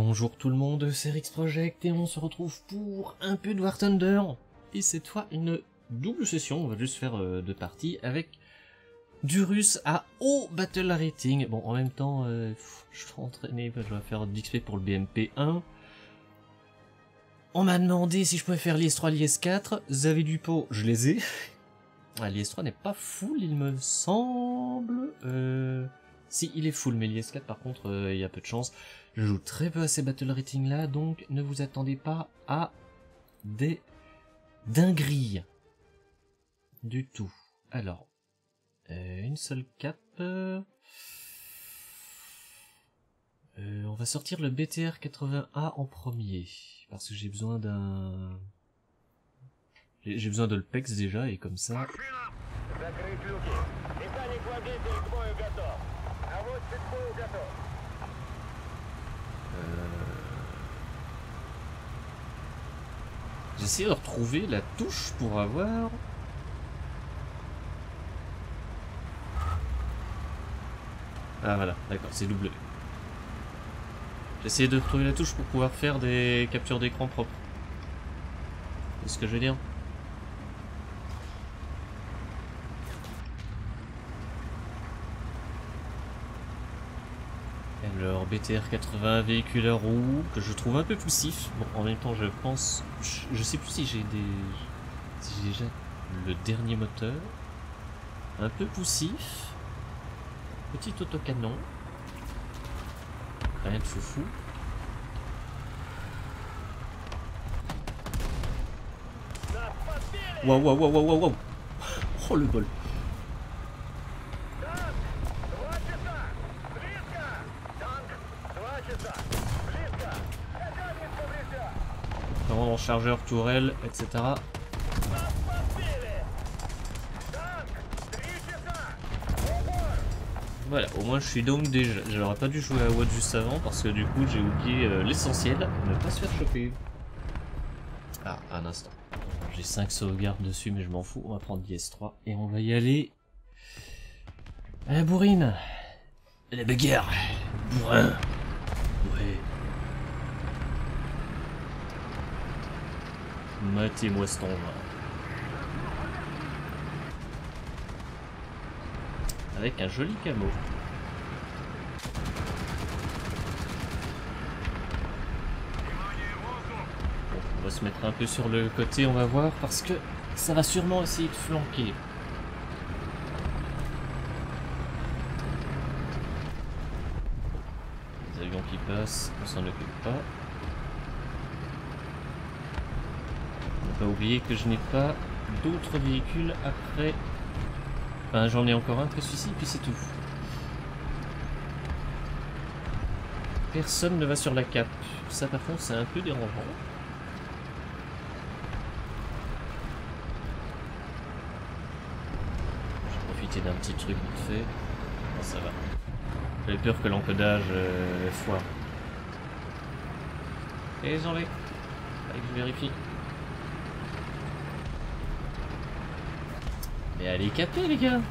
Bonjour tout le monde, c'est Rix Project et on se retrouve pour un peu de War Thunder. Et cette fois une double session, on va juste faire deux parties avec du russe à haut battle rating. Bon, en même temps, je vais entraîner, je vais faire d'XP pour le BMP 1. On m'a demandé si je pouvais faire l'IS-3, l'IS-4. Xavier Dupont, je les ai. Ah, l'IS-3 n'est pas full, il me semble. Si, il est full, mais l'IS-4 par contre, il y a peu de chance. Je joue très peu à ces battle rating là, donc ne vous attendez pas à des dingueries. Du tout. Alors, une seule cape. On va sortir le BTR 80A en premier, parce que j'ai besoin d'un... J'ai besoin de le PEX déjà, et comme ça... J'essaie de retrouver la touche pour avoir... Ah voilà, d'accord, c'est W. J'essaie de retrouver la touche pour pouvoir faire des captures d'écran propres. C'est ce que je veux dire. Alors, BTR 80, véhicule à roues, que je trouve un peu poussif. Bon, en même temps, je pense... Je sais plus si j'ai déjà le dernier moteur. Un peu poussif. Petit autocanon. Rien de foufou. Waouh, waouh, waouh, waouh, waouh. Oh, le bol. Dans chargeur, tourelle, etc. Voilà, au moins je suis down déjà. J'aurais pas dû jouer à WOD juste avant parce que du coup j'ai oublié l'essentiel, ne pas se faire choper. Ah, un instant. J'ai 5 sauvegardes dessus mais je m'en fous, on va prendre l'IS-3 et on va y aller. À la bourrine. La bagarre. Bourrin. Ouais. Matez-moi ce temps-là. Avec un joli camo. Bon, on va se mettre un peu sur le côté, on va voir, parce que ça va sûrement essayer de flanquer. Les avions qui passent, on s'en occupe pas. Pas oublier que je n'ai pas d'autres véhicules après. Enfin, j'en ai encore un que celui-ci, puis c'est tout. Personne ne va sur la cape. Ça, par contre, c'est un peu dérangeant. Je vais profiter d'un petit truc vite fait. Bon, ça va. J'avais peur que l'encodage foire. Et ils enlèvent. Allez, je vérifie. Mais allez caper les gars.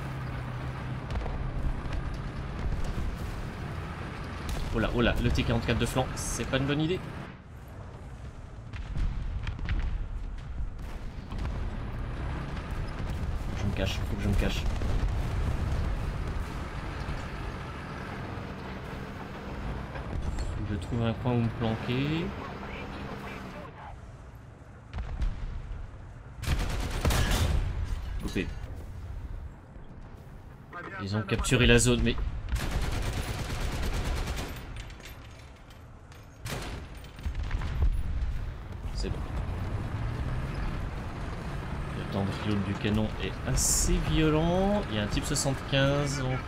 Oh là, le T44 de flanc, c'est pas une bonne idée. Je me cache, faut que je me cache. Faut que je trouve un coin où me planquer. Coupé. Ils ont capturé la zone, mais... C'est bon. Le temps de reload du canon est assez violent. Il y a un type 75, donc...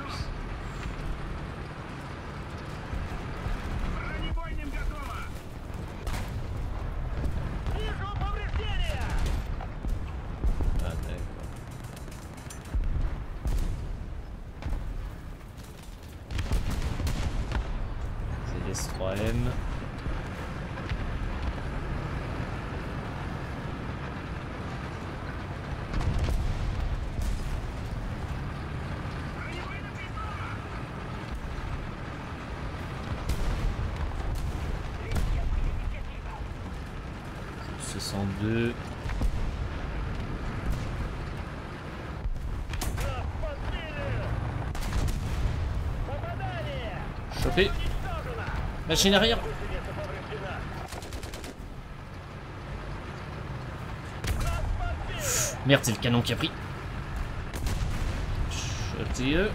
S3M. 62. Chopé. Machine arrière. Merde, c'est le canon qui a pris. Chotez-eux.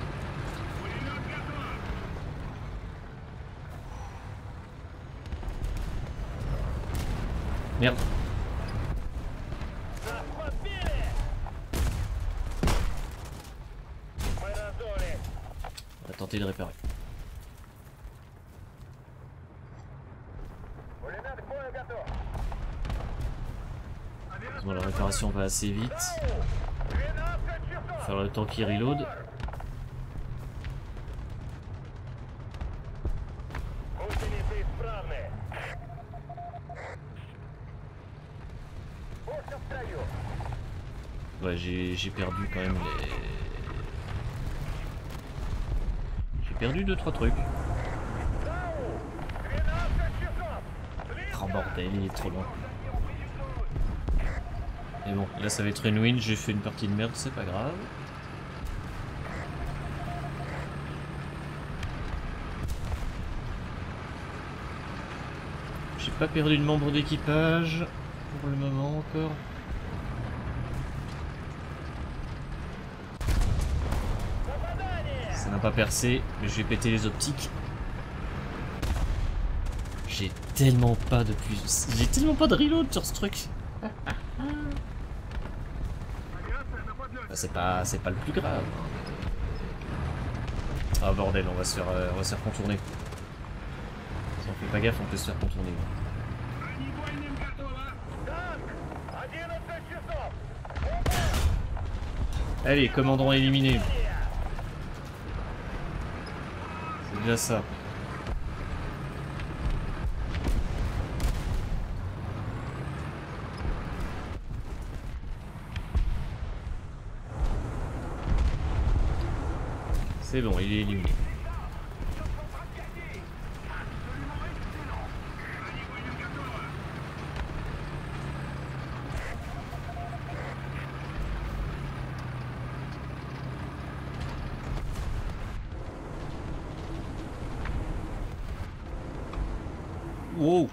Merde. On va tenter de réparer. Bon, la réparation va assez vite. Faire le temps qu'il reload. Ouais, j'ai perdu quand même les... J'ai perdu 2-3 trucs. Oh bordel, il est trop loin. Mais bon, là ça va être une win, j'ai fait une partie de merde, c'est pas grave. J'ai pas perdu de membre d'équipage pour le moment encore. Ça n'a pas percé, mais je vais péter les optiques. J'ai tellement pas de J'ai tellement pas de reload sur ce truc. C'est pas le plus grave. Ah bordel, on va se faire contourner. Si on fait pas gaffe, on peut se faire contourner. Allez, commandant éliminé. C'est déjà ça. C'est bon, il est éliminé. Wow.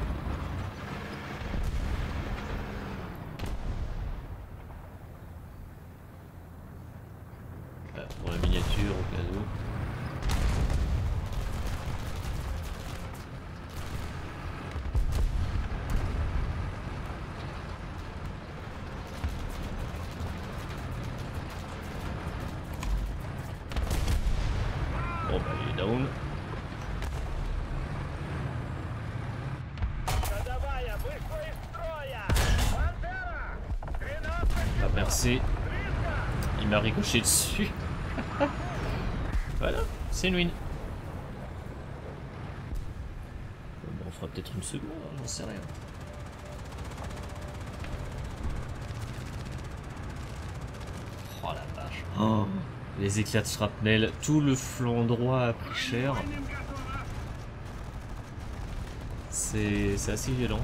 Pour la miniature au cas où. Bon bah il est down. Pas percé. Il m'a ricoché dessus. Voilà, c'est une win. Bon, on fera peut-être une seconde, j'en sais rien. Oh la vache. Oh, les éclats de shrapnel, tout le flanc droit a pris cher. C'est assez violent.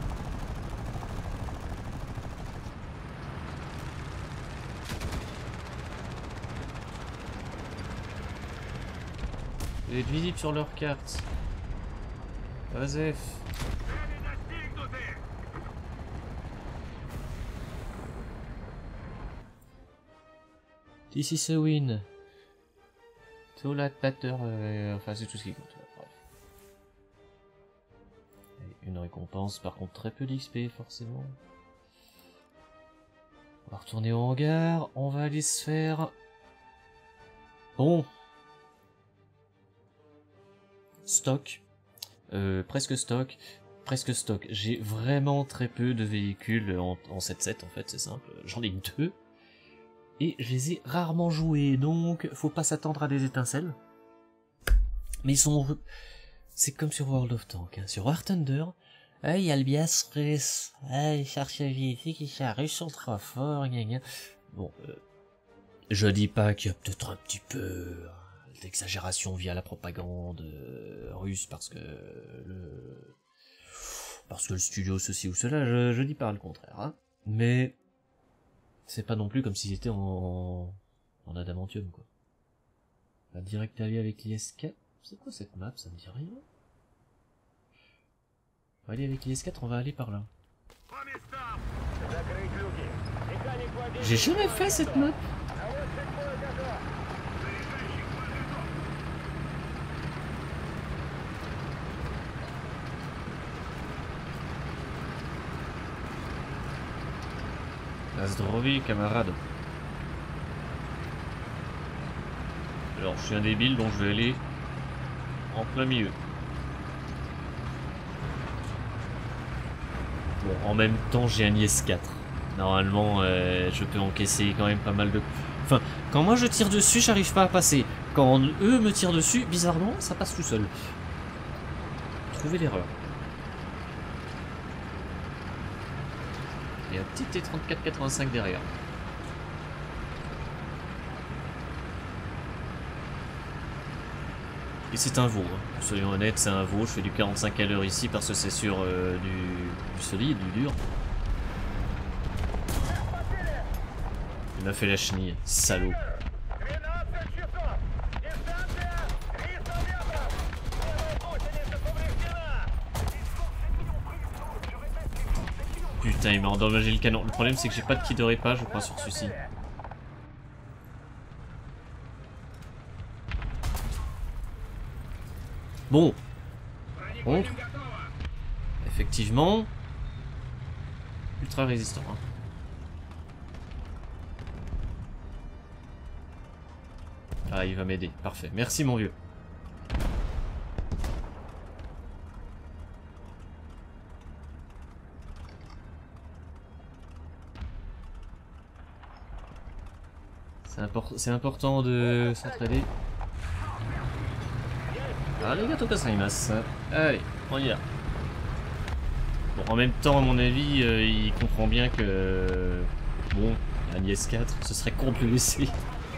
Il est visible sur leur carte. Osef. This is a win. Tout la patter, enfin c'est tout ce qui compte. Bref. Et une récompense, par contre très peu d'XP forcément. On va retourner au hangar, on va aller se faire... Bon. Stock. Presque stock. Presque stock. J'ai vraiment très peu de véhicules en 7-7 en fait, c'est simple. J'en ai deux. Et je les ai rarement joués, donc faut pas s'attendre à des étincelles. Mais ils sont... C'est comme sur World of Tanks, hein. Sur War Thunder, il y a le Biasris, les archivistes qui ils sont trop forts, gna gna. Bon, je dis pas qu'il y a peut-être un petit peu d'exagération via la propagande russe, parce que Parce que le studio ceci ou cela, je dis pas le contraire, hein. Mais c'est pas non plus comme si c'était en adamantium, quoi. On va direct aller avec l'IS-4. C'est quoi cette map? Ça me dit rien. On va aller avec l'IS-4, on va aller par là. J'ai jamais fait cette map. Zdrovi, camarade. Alors, je suis un débile, donc je vais aller en plein milieu. Bon, en même temps, j'ai un IS-4. Normalement, je peux encaisser quand même pas mal de... Enfin, quand moi je tire dessus, j'arrive pas à passer. Quand eux me tirent dessus, bizarrement, ça passe tout seul. Trouvez l'erreur. Il y a un petit T-34-85 derrière. Et c'est un veau, hein. Soyons honnêtes, c'est un veau. Je fais du 45 à l'heure ici parce que c'est sur du solide, du dur. Il m'a fait la chenille, salaud. Putain, il m'a endommagé le canon. Le problème, c'est que j'ai pas de kit de répa, je crois, sur celui-ci. Bon. Contre. Effectivement. Ultra résistant. Hein. Ah, il va m'aider. Parfait. Merci, mon vieux. C'est important de s'entraider. Arigato gozaimasu. Allez, on y va. Bon, en même temps, à mon avis, il comprend bien que... Bon, un IS-4, ce serait con de le laisser.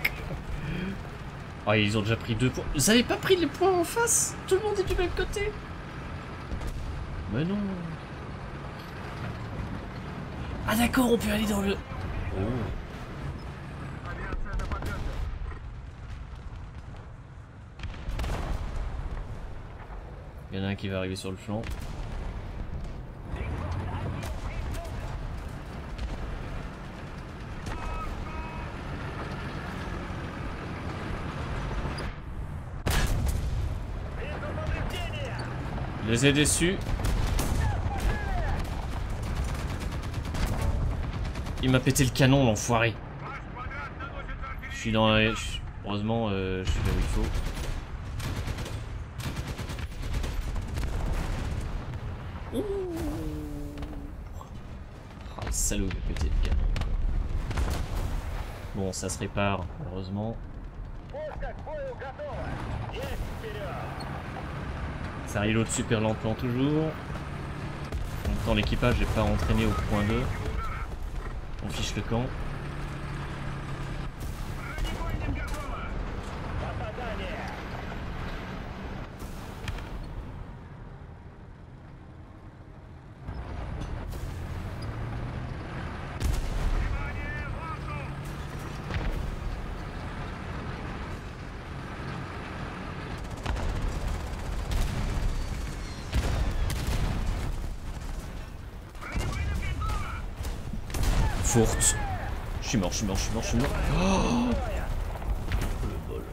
Oh, ils ont déjà pris 2 points. Vous avez pas pris les points en face? Tout le monde est du même côté. Mais non. Ah d'accord, on peut aller dans le... Oh. Il y en a un qui va arriver sur le flanc. Je les ai déçus. Il m'a pété le canon, l'enfoiré. Je suis dans la... Heureusement, je suis là où il faut. Ouh. Oh, le salaud qui a pété le canon. Bon, ça se répare, heureusement. Ça reload super lentement toujours. En même temps, l'équipage n'est pas entraîné au point 2. On fiche le camp. Forte. Je suis mort, je suis mort, je suis mort, je suis mort. Oh, le bol.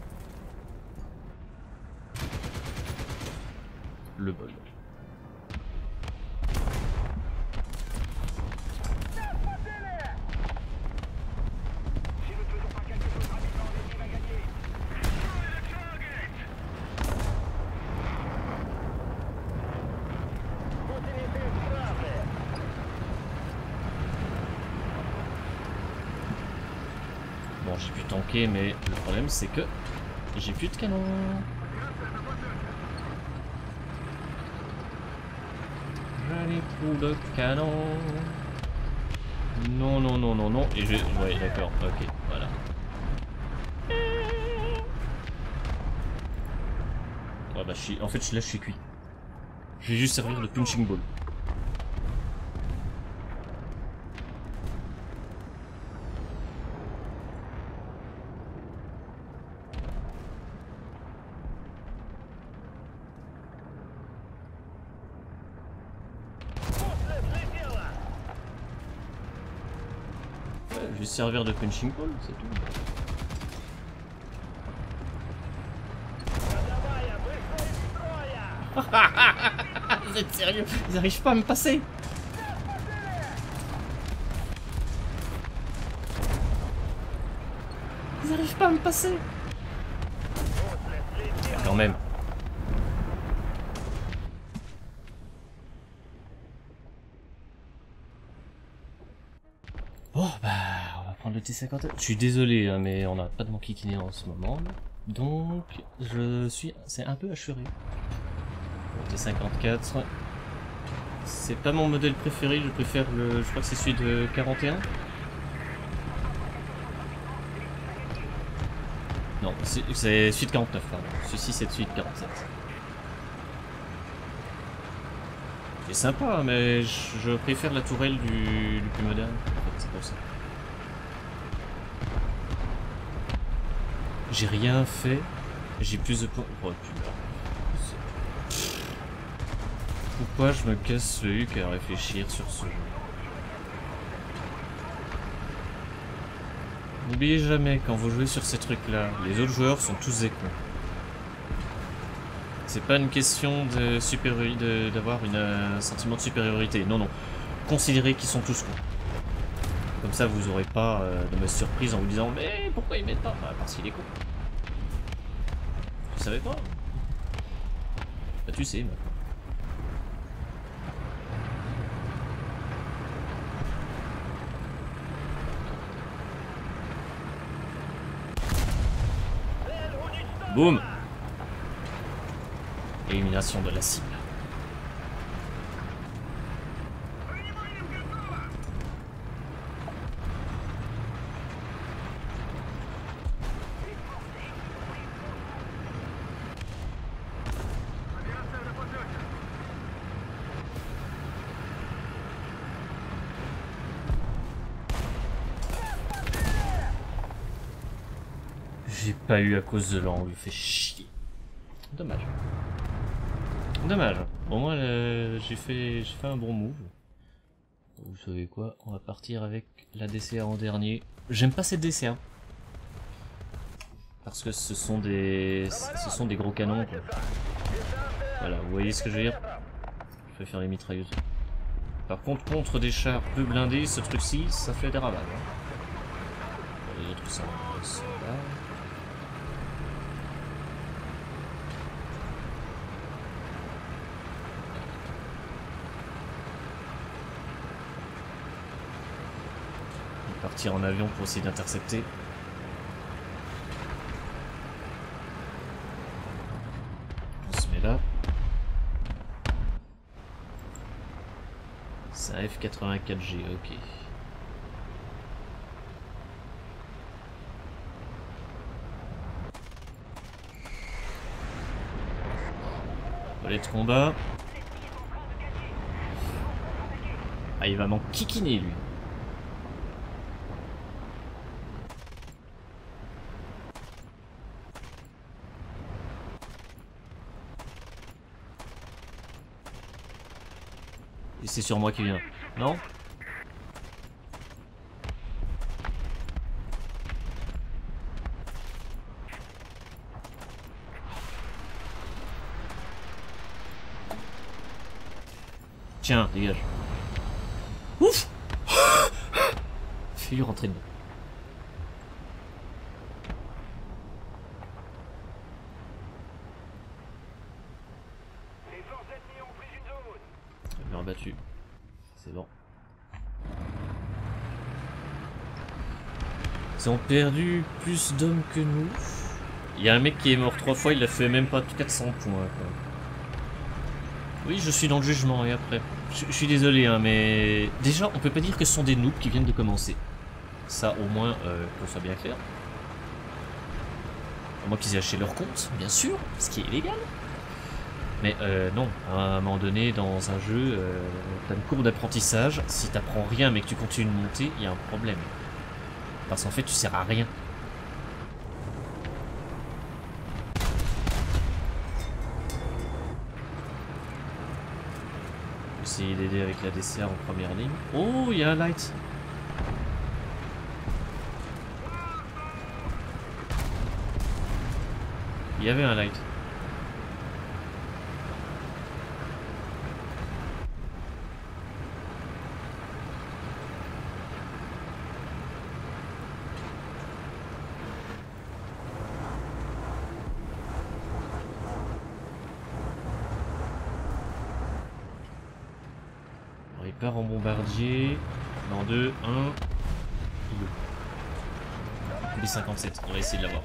Le bol. Bon, j'ai pu tanker, mais le problème c'est que j'ai plus de canon. J'allais pour le canon. Non, non, non, non, non. Et je... Ouais, d'accord, ok, voilà. Ouais, bah, en fait, là, je suis cuit. Je vais juste servir de punching ball. je vais servir de punching ball, c'est tout. Vous êtes sérieux? Ils arrivent pas à me passer. Ils arrivent pas à me passer. Quand même. Bon bah on va prendre le T-50. Je suis désolé hein, mais on n'a pas de mon kikini en ce moment. Donc c'est un peu assuré. Le T-54. C'est pas mon modèle préféré, je préfère je crois que c'est celui de 41. Non, c'est celui de 49, pardon. Celui-ci c'est celui de 47. C'est sympa, mais je préfère la tourelle du plus moderne. En fait, c'est pour ça. J'ai rien fait. J'ai plus de points. Oh putain. Pourquoi je me casse le huc à réfléchir sur ce jeu? N'oubliez jamais, quand vous jouez sur ces trucs-là, les autres joueurs sont tous des cons. C'est pas une question de supériorité, d'avoir un sentiment de supériorité. Non, non. Considérez qu'ils sont tous cons. Comme ça, vous aurez pas de mauvaise surprise en vous disant « Mais pourquoi ils mettent pas ?» Parce qu'il est con. Tu savais pas? Bah tu sais, maintenant. Boum! Élimination de la cible. J'ai pas eu à cause de l'angle, fait chier. Dommage. Dommage. Au moins j'ai fait un bon move. Vous savez quoi? On va partir avec la DCA en dernier. J'aime pas cette DCA. Parce que ce sont des gros canons quoi. Voilà, vous voyez ce que je veux dire? Je préfère les mitrailleuses. Par contre, contre des chars peu blindés, ce truc-ci, ça fait des ravages. Hein. Les autres, ça va. Partir en avion pour essayer d'intercepter. On se met là. C'est un F84G, ok. Volet de combat. Ah, il va m'en kikiner lui. Et c'est sur moi qui vient. Non? Tiens, dégage. Ouf! Fais-lui rentrer dedans. Je l'ai rebattu. C'est bon. Ils ont perdu plus d'hommes que nous. Il y a un mec qui est mort 3 fois, il a fait même pas 400 points. Quoi. Oui, je suis dans le jugement et après. Je suis désolé, hein, mais déjà, on peut pas dire que ce sont des noobs qui viennent de commencer. Ça, au moins, qu'on soit bien clair. À moins qu'ils aient acheté leur compte, bien sûr, ce qui est illégal. Mais non, à un moment donné, dans un jeu, t'as une courbe d'apprentissage. Si t'apprends rien mais que tu continues de monter, il y a un problème. Parce qu'en fait, tu sers à rien. Essayer d'aider avec la DCA en première ligne. Oh, il y a un light. Il y avait un light. Alors, il part en bombardier. Dans 2, 1. B57, on va essayer de l'avoir.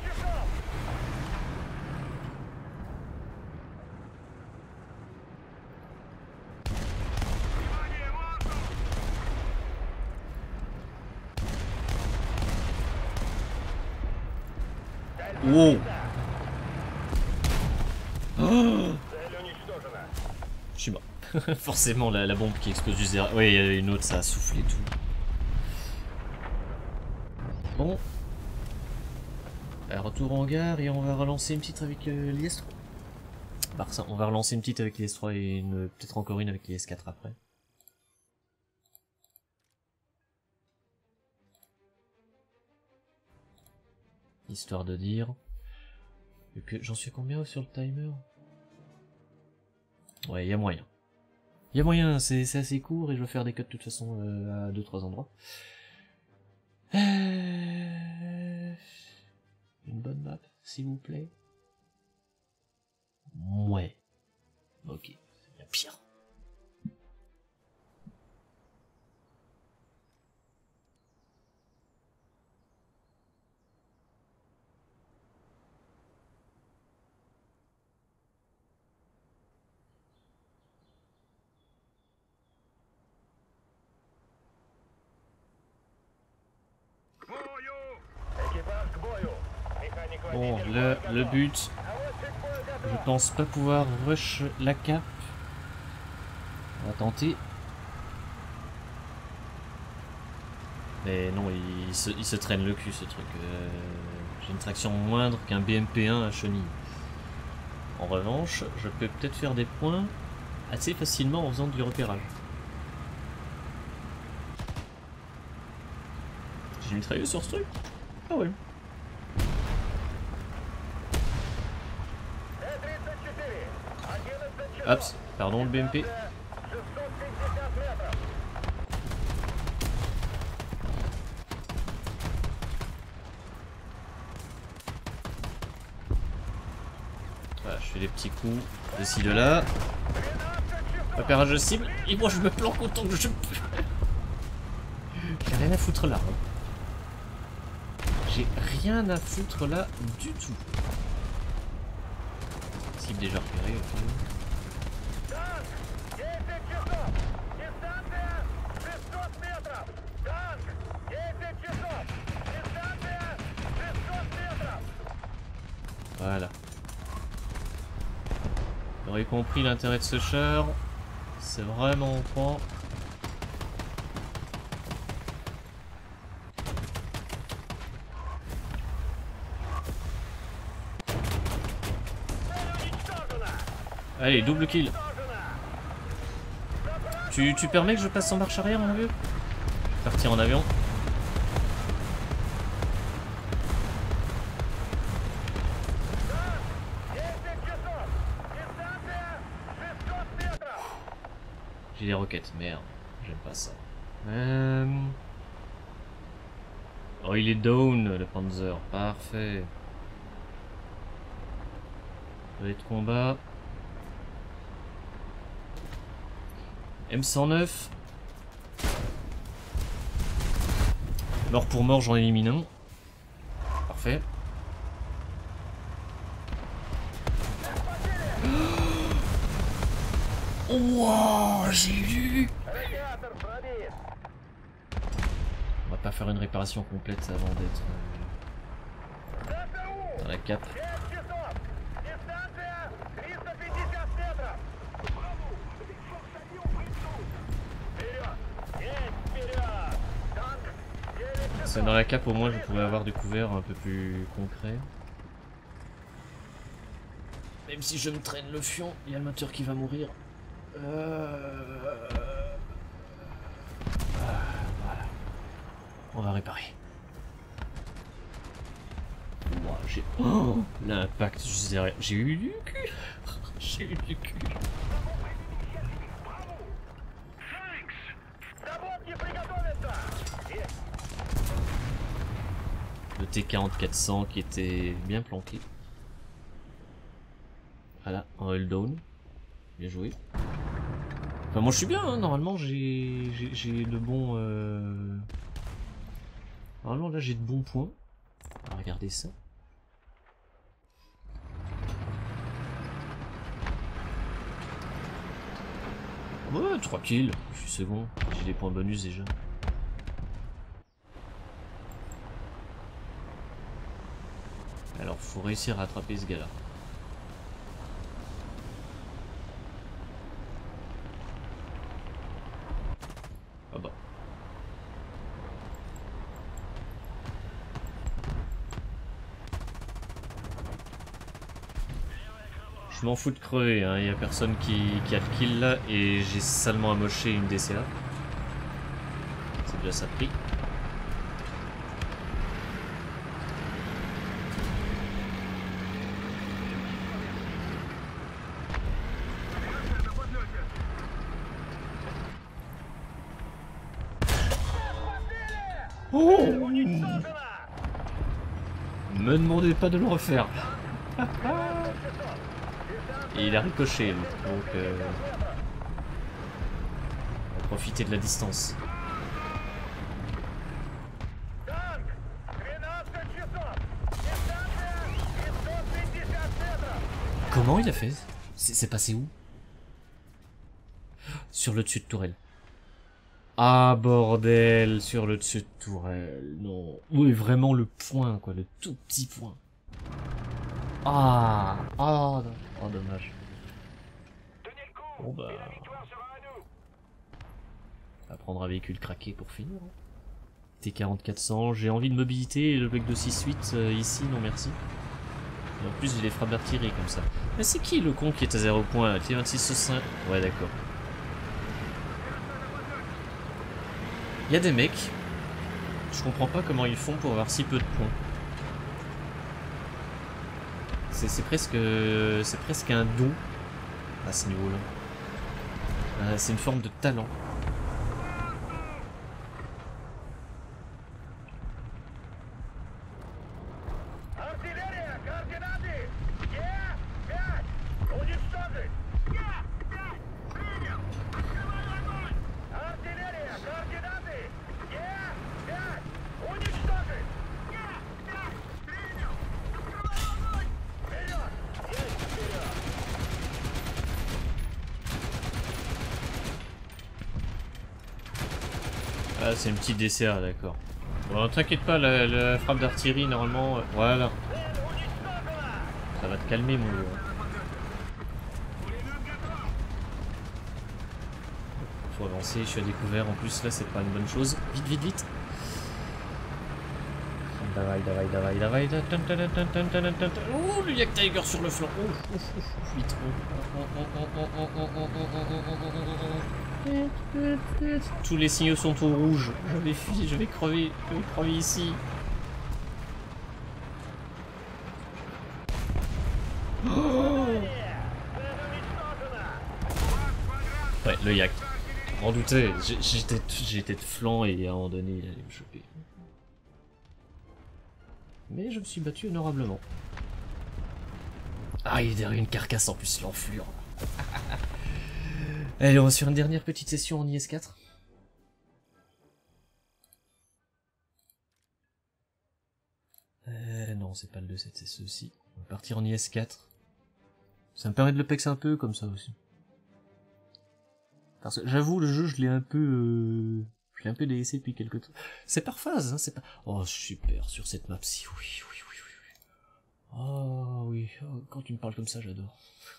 Wow. Oh, je suis mort. Forcément la bombe qui explose du zéro. Oui, il y a une autre, ça a soufflé tout. Bon. Retour en gare et on va relancer une petite avec l'IS-3. Bah, ça, on va relancer une petite avec l'IS-3 et peut-être encore une avec l'IS-4 après. Histoire de dire. J'en suis combien sur le timer? Ouais, il y a moyen. Il y a moyen, c'est assez court et je vais faire des cuts de toute façon à 2-3 endroits. Une bonne map, s'il vous plaît. Ouais. Ok, c'est bien pire. Bon, le but, je pense pas pouvoir rush la cap. On va tenter. Mais non, il se traîne le cul ce truc. J'ai une traction moindre qu'un BMP1 à chenille. En revanche, je peux peut-être faire des points assez facilement en faisant du repérage. J'ai mitrailleuse sur ce truc? Ah ouais. Hop, pardon le BMP. Voilà, je fais des petits coups de ci de là. Repérage de cible. Et moi je me planque autant que je peux. J'ai rien à foutre là. J'ai rien à foutre là du tout. Cible déjà repérée, ok. Voilà. Vous aurez compris l'intérêt de ce char. C'est vraiment au point. Allez, double kill. Tu permets que je passe en marche arrière, mon vieux? Partir en avion. J'ai des roquettes, merde. J'aime pas ça. Oh, il est down, le Panzer. Parfait. Relais de combat. M109. Mort pour mort, j'en élimine un. Parfait. Wow, j'ai vu. On va pas faire une réparation complète avant d'être dans la cape. C'est dans la cape, au moins je pouvais avoir du couvert un peu plus concret. Même si je me traîne le fion, il y a le moteur qui va mourir. Voilà. On va réparer. Wow, j'ai... Oh, l'impact juste derrière. J'ai eu du cul. J'ai eu du cul. Le T-40-400 qui était bien planqué. Voilà, un hull down. Bien joué. Enfin, moi je suis bien, hein. Normalement j'ai de bons... Normalement là j'ai de bons points. On va regarder ça. Ouais, 3 kills. Je suis second. J'ai des points bonus déjà. Alors faut réussir à attraper ce gars-là. Ah bah. Je m'en fous de crever, hein. Y a personne qui a le kill là et j'ai salement amoché une DCA. C'est déjà ça pris. Oh, me demandez pas de le refaire. Et il a ricoché, lui. Donc on va profiter de la distance. Comment il a fait? C'est passé où? Sur le dessus de tourelle. Ah bordel, sur le dessus de tourelle, non. Oui, vraiment le point, quoi, le tout petit point. Ah, oh, oh dommage. Bon bah... On va prendre un véhicule craqué pour finir. T-40-400, j'ai envie de mobilité, le bloc de 6-8 ici, non merci. Et en plus j'ai les frappes d'artillerie comme ça. Mais c'est qui le con qui est à 0 points? T-26-5. Ouais d'accord. Il y a des mecs, je comprends pas comment ils font pour avoir si peu de points. C'est presque un don à ce niveau-là. C'est une forme de talent. Ah, c'est une petite DCA, d'accord. Bon, t'inquiète pas, la frappe d'artillerie, normalement... voilà. Ça va te calmer, mon gars. Faut avancer, je suis à découvert. En plus, là, c'est pas une bonne chose. Vite, vite, vite. Davai, davai, davai, davai. Oh, le Yak Tiger sur le flanc. Vite. Tous les signaux sont au rouge. Je vais crever ici. Oh ouais, le Yak. M'en doutais. J'étais de flanc et à un moment donné, il allait me choper. Mais je me suis battu honorablement. Ah, il est derrière une carcasse en plus, l'enflure. Allez, on va sur une dernière petite session en IS-4. Non, c'est pas le 2-7, c'est ceci. On va partir en IS-4. Ça me permet de le pex un peu comme ça aussi. Parce que j'avoue, le jeu, je l'ai un peu délaissé depuis quelques temps. C'est par phase, hein, c'est pas... Oh, super, sur cette map-ci, oui. Oh, oui, oh, quand tu me parles comme ça, j'adore.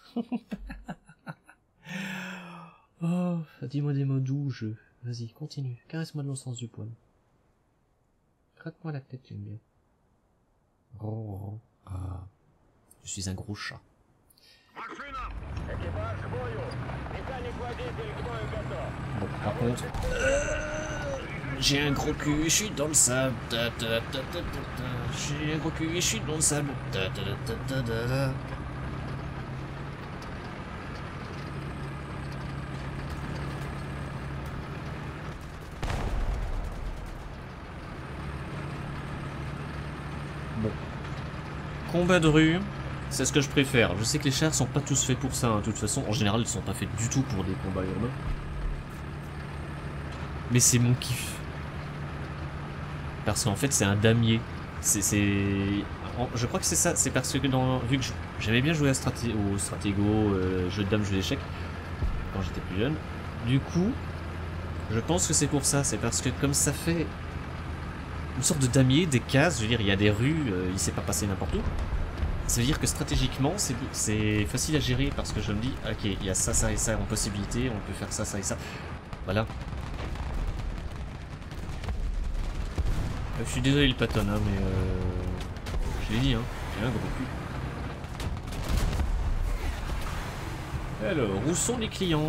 Oh, dis-moi des mots doux, jeu. Vas-y, continue, caresse-moi de l'eau sens du poil. Gratte-moi la tête, j'aime bien. Oh, ah, je suis un gros chat. Bon, par contre... J'ai un gros cul et je suis dans le sable. J'ai un gros cul et je suis dans le sable. Bon. Combat de rue, c'est ce que je préfère. Je sais que les chars sont pas tous faits pour ça, hein. De toute façon, en général, ils sont pas faits du tout pour des combats urbains. Mais c'est mon kiff. Parce qu'en fait, c'est un damier. Je crois que c'est ça. C'est parce que vu que j'aimais bien jouer au stratégo, jeu de dames, jeu d'échecs, quand j'étais plus jeune. Du coup, je pense que c'est pour ça. C'est parce que comme ça fait une sorte de damier, des cases, je veux dire, il y a des rues, il s'est pas passé n'importe où. Ça veut dire que stratégiquement, c'est facile à gérer parce que je me dis, ok, il y a ça, ça et ça en possibilité, on peut faire ça, ça et ça. Voilà. Je suis désolé le patton, hein, mais je l'ai dit, hein, j'ai un gros cul. Alors, où sont les clients?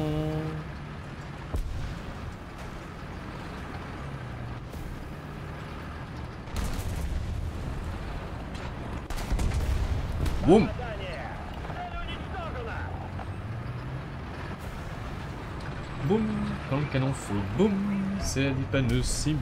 Boum! Boum! Quand le canon fait boum, c'est des panneaux Simon.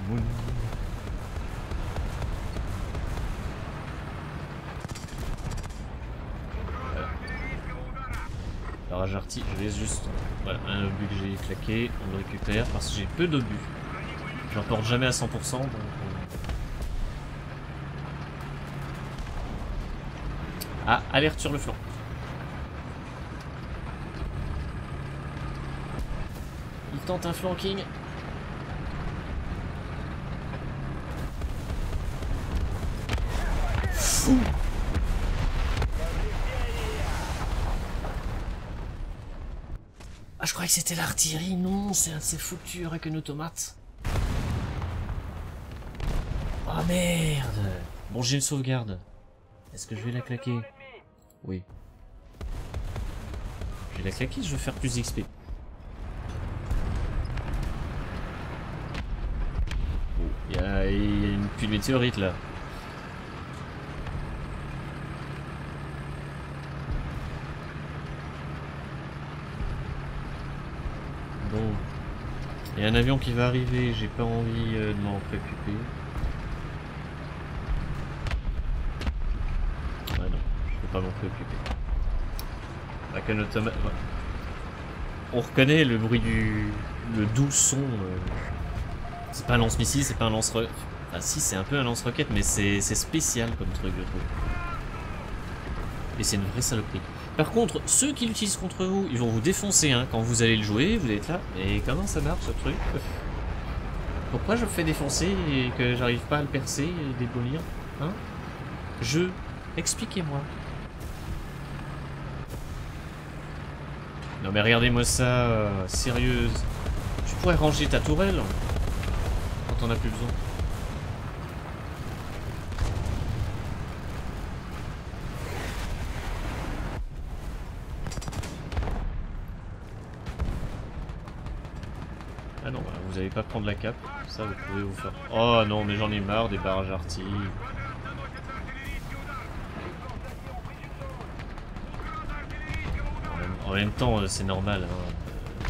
Barrage arty, je laisse juste. Voilà, un obus que j'ai claqué, on le récupère parce que j'ai peu d'obus. J'en porte jamais à 100%, donc. Ah, alerte sur le flanc. Il tente un flanking. Fou. Ah, je croyais que c'était l'artillerie. Non, c'est un de ces foutus avec une automate. Oh merde. Bon, j'ai une sauvegarde. Est-ce que je vais la claquer? Oui. Je vais la claquer, je veux faire plus d'XP. Oh, il y a une pluie de météorites là. Bon. Il y a un avion qui va arriver, j'ai pas envie de m'en préoccuper. Ouais, non, je peux pas m'en préoccuper. Avec un automate. Ouais. On reconnaît le bruit le doux son. C'est pas un lance-missile, c'est pas un lance-roquette. Ah si, c'est un peu un lance-roquette, mais c'est spécial comme truc, je trouve. Et c'est une vraie saloperie. Par contre, ceux qui l'utilisent contre vous, ils vont vous défoncer, hein. Quand vous allez le jouer, vous allez être là. Mais comment ça marche ce truc? Pourquoi je me fais défoncer et que j'arrive pas à le percer et démolir? Hein? Expliquez-moi. Non mais regardez-moi ça, sérieuse. Tu pourrais ranger ta tourelle quand on a plus besoin. Ah non, vous n'allez pas prendre la cape, ça vous pouvez vous faire... Oh non, mais j'en ai marre des barrages arty. En même temps, c'est normal. Hein.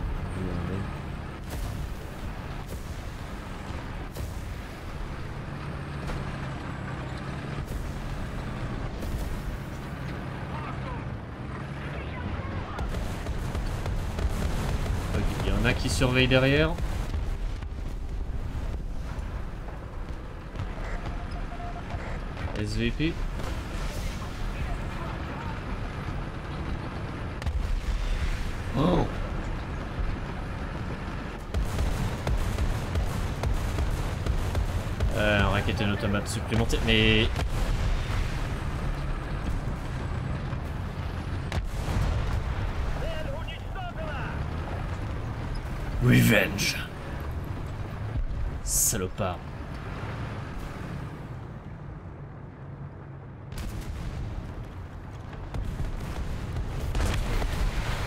Ok, il y en a qui surveillent derrière. SVP. Oh. Un raquette et un automate supplémentaire, mais... Revenge. Salopard.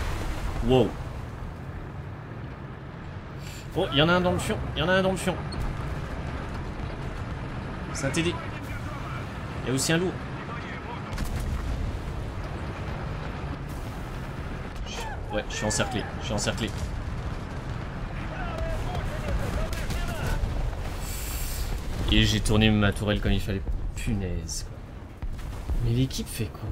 Wow. Oh, il y en a un dans le fion. Il y en a un dans le fion. C'est un TD. Il y a aussi un lourd. Ouais, je suis encerclé. Je suis encerclé. Et j'ai tourné ma tourelle comme il fallait. Punaise, quoi. Mais l'équipe fait quoi?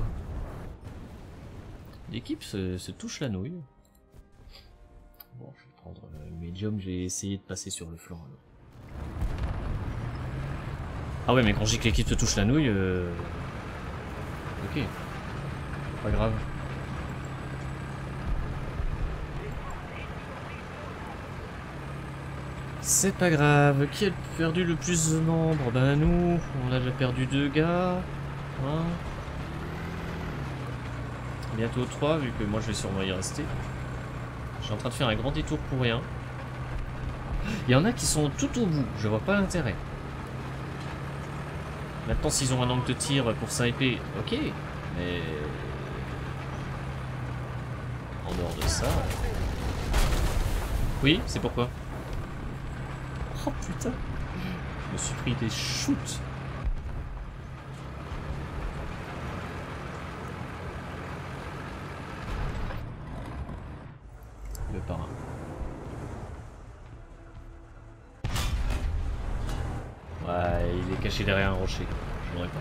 L'équipe se touche la nouille. Bon, je vais prendre le médium, j'ai essayé de passer sur le flanc alors. Ah ouais, mais quand je dis que l'équipe se touche la nouille, ok. Pas grave. C'est pas grave. Qui a perdu le plus de nombre? Ben nous, on a déjà perdu 2 gars. Hein, bientôt 3, vu que moi je vais sûrement y rester. Je suis en train de faire un grand détour pour rien. Il y en a qui sont tout au bout, je vois pas l'intérêt. Maintenant s'ils ont un angle de tir pour sniper, ok. Mais... en dehors de ça... Oui, c'est pourquoi. Oh putain. Je me suis pris des shoots. Le parrain. Ouais, il est caché derrière un rocher. Je l'aurais pas.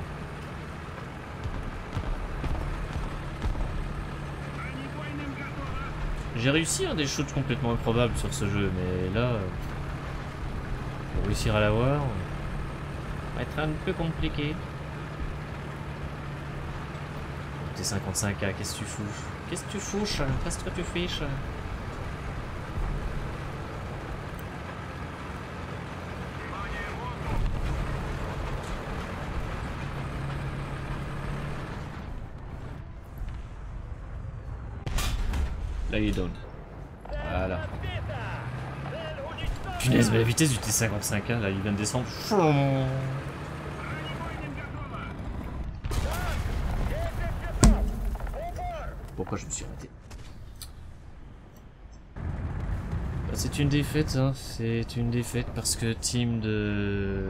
J'ai réussi des shoots complètement improbables sur ce jeu, mais là, pour réussir à l'avoir, ça va être un peu compliqué. T'es 55K, qu'est-ce que tu fous? Qu'est-ce que tu fous, chat? Qu'est-ce que tu fais, chat? Là il est down. Voilà. Punaise, mais la vitesse du T55, là il vient de descendre. Pourquoi je me suis arrêté? Bah, c'est une défaite, hein. C'est une défaite parce que team de...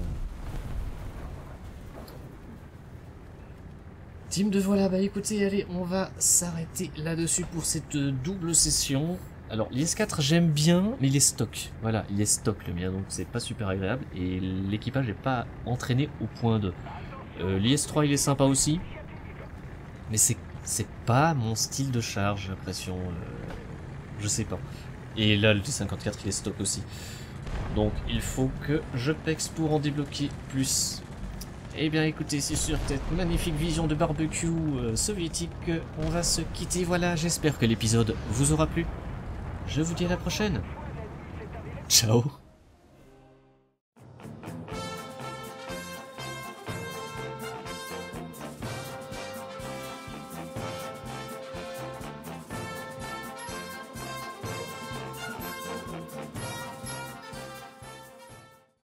Team de voilà, bah écoutez, allez, on va s'arrêter là-dessus pour cette double session. Alors, l'IS-4 j'aime bien, mais il est stock. Voilà, il est stock le mien, donc c'est pas super agréable. Et l'équipage n'est pas entraîné au point de... L'IS-3 il est sympa aussi, mais c'est pas mon style de charge, j'ai l'impression. Je sais pas. Et là, le T54 il est stock aussi. Donc, il faut que je pexe pour en débloquer plus. Eh bien écoutez, c'est sur cette magnifique vision de barbecue soviétique on va se quitter. Voilà, j'espère que l'épisode vous aura plu. Je vous dis à la prochaine. Ciao.